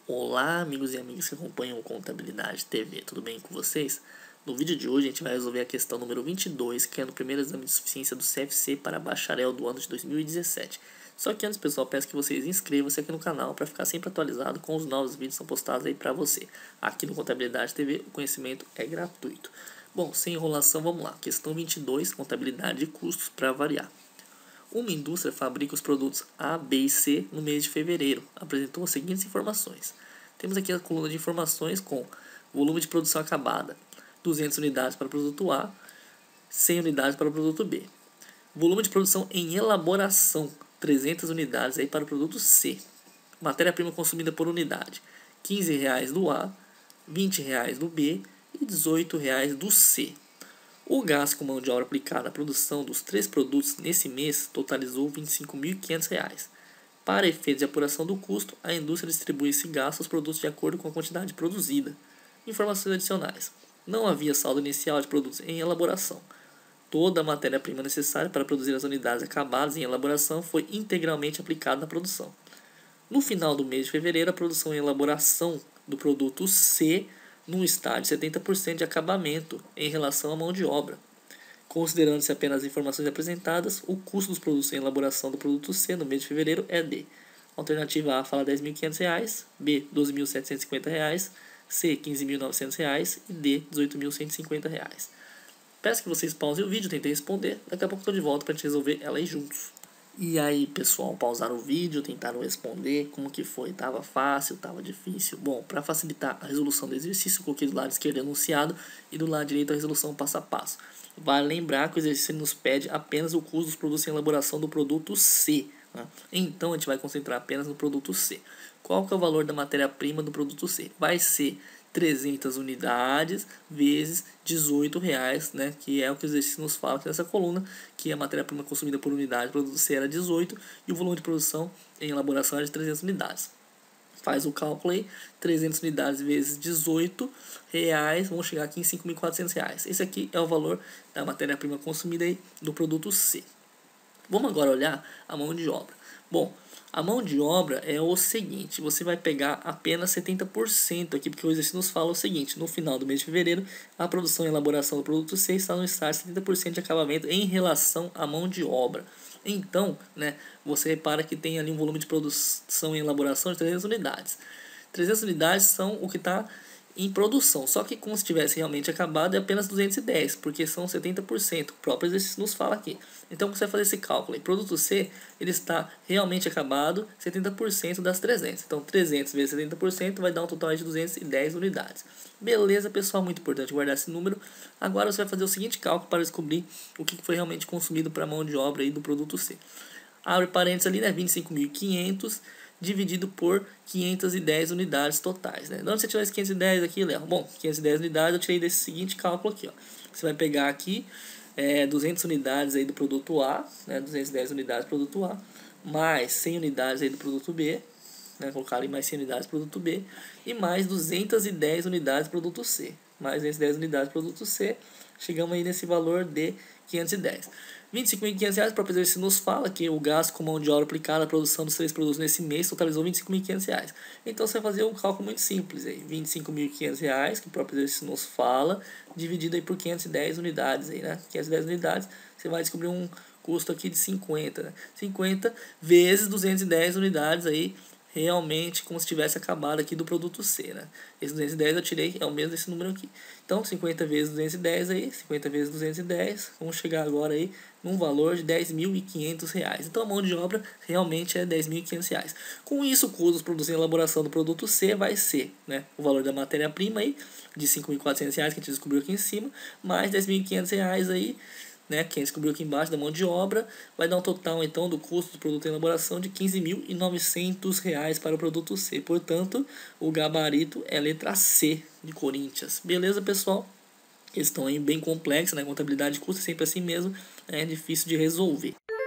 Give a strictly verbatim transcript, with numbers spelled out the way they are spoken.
Olá, amigos e amigas que acompanham o Contabilidade T V, tudo bem com vocês? No vídeo de hoje a gente vai resolver a questão número vinte e dois, que é no primeiro exame de suficiência do C F C para bacharel do ano de dois mil e dezessete. Só que antes, pessoal, peço que vocês inscrevam-se aqui no canal para ficar sempre atualizado com os novos vídeos que são postados aí para você. Aqui no Contabilidade T V o conhecimento é gratuito. Bom, sem enrolação, vamos lá. Questão vinte e dois, contabilidade de custos para variar. Uma indústria fabrica os produtos A, B e C no mês de fevereiro. Apresentou as seguintes informações. Temos aqui a coluna de informações com volume de produção acabada, duzentas unidades para o produto A, cem unidades para o produto B. Volume de produção em elaboração, trezentas unidades aí para o produto C. Matéria-prima consumida por unidade, quinze reais do A, vinte reais do B e dezoito reais do C. O gasto com mão de obra aplicada à produção dos três produtos nesse mês totalizou vinte e cinco mil e quinhentos reais. Para efeitos de apuração do custo, a indústria distribui esse gasto aos produtos de acordo com a quantidade produzida. Informações adicionais. Não havia saldo inicial de produtos em elaboração. Toda a matéria-prima necessária para produzir as unidades acabadas em elaboração foi integralmente aplicada na produção. No final do mês de fevereiro, a produção em elaboração do produto C num estágio de setenta por cento de acabamento em relação à mão de obra. Considerando-se apenas as informações apresentadas, o custo dos produtos em elaboração do produto C no mês de fevereiro é de: alternativa A fala dez mil e quinhentos reais, B doze mil setecentos e cinquenta reais, C quinze mil e novecentos reais e D dezoito mil cento e cinquenta reais. Peço que vocês pausem o vídeo, tentem responder, daqui a pouco estou de volta para a gente resolver ela aí juntos. E aí, pessoal, pausaram o vídeo, tentaram responder, como que foi? Tava fácil, tava difícil? Bom, para facilitar a resolução do exercício, eu coloquei do lado esquerdo enunciado e do lado direito a resolução passo a passo. Vale lembrar que o exercício nos pede apenas o custo dos produtos em elaboração do produto C. Né? Então, a gente vai concentrar apenas no produto C. Qual que é o valor da matéria-prima do produto C? Vai ser trezentas unidades vezes dezoito reais, né, que é o que o exercício nos fala aqui nessa coluna, que a matéria-prima consumida por unidade do produto C era dezoito e o volume de produção em elaboração era de trezentas unidades. Faz o cálculo aí, trezentas unidades vezes dezoito reais, vamos chegar aqui em cinco mil e quatrocentos reais. Esse aqui é o valor da matéria-prima consumida aí do produto C. Vamos agora olhar a mão de obra. Bom, a mão de obra é o seguinte, você vai pegar apenas setenta por cento aqui, porque o exercício nos fala o seguinte: no final do mês de fevereiro, a produção e elaboração do produto C está no estágio de setenta por cento de acabamento em relação à mão de obra. Então, né, você repara que tem ali um volume de produção e elaboração de trezentas unidades. trezentas unidades são o que está em produção, só que como se tivesse realmente acabado é apenas duzentos e dez, porque são setenta por cento, o próprio exercício nos fala aqui. Então você vai fazer esse cálculo aí, produto C, ele está realmente acabado, setenta por cento das trezentas, então trezentos vezes setenta por cento vai dar um total de duzentas e dez unidades. Beleza, pessoal, muito importante guardar esse número. Agora você vai fazer o seguinte cálculo para descobrir o que foi realmente consumido para a mão de obra aí do produto C. Abre parênteses ali, né, vinte e cinco mil e quinhentos dividido por quinhentas e dez unidades totais, né? De onde você tirou esses quinhentas e dez aqui, Léo? Bom, quinhentas e dez unidades eu tirei desse seguinte cálculo aqui, ó. Você vai pegar aqui é, duzentas unidades aí do produto A, né? duzentas e dez unidades do produto A, mais cem unidades aí do produto B, né? Colocar ali mais cem unidades do produto B, e mais duzentas e dez unidades do produto C, mais duzentas e dez unidades do produto C, chegamos aí nesse valor de quinhentos e dez. vinte e cinco mil e quinhentos reais, o próprio exercício nos fala que o gasto com mão de obra aplicada à produção dos três produtos nesse mês totalizou vinte e cinco mil e quinhentos reais. Então você vai fazer um cálculo muito simples aí, vinte e cinco mil e quinhentos reais, que o próprio exercício nos fala, dividido aí por quinhentas e dez unidades aí, né? quinhentas e dez unidades, você vai descobrir um custo aqui de cinquenta, né? cinquenta vezes duzentas e dez unidades aí, realmente como se tivesse acabado aqui do produto C, né? Esse duzentos e dez eu tirei, é o mesmo desse número aqui. Então, cinquenta vezes duzentos e dez aí, cinquenta vezes duzentos e dez, vamos chegar agora aí num valor de dez mil e quinhentos reais. Então, a mão de obra realmente é dez mil e quinhentos reais. Com isso, o custo dos produtos em elaboração do produto C vai ser, né, o valor da matéria-prima aí, de cinco mil e quatrocentos reais que a gente descobriu aqui em cima, mais dez mil e quinhentos reais aí, né, que a gente descobriu aqui embaixo da mão de obra, vai dar um total então do custo do produto em elaboração de quinze mil e novecentos reais para o produto C. Portanto, o gabarito é a letra C de Corinthians. Beleza, pessoal? Questão aí bem complexa, né? Contabilidade de custo é sempre assim mesmo, é difícil de resolver.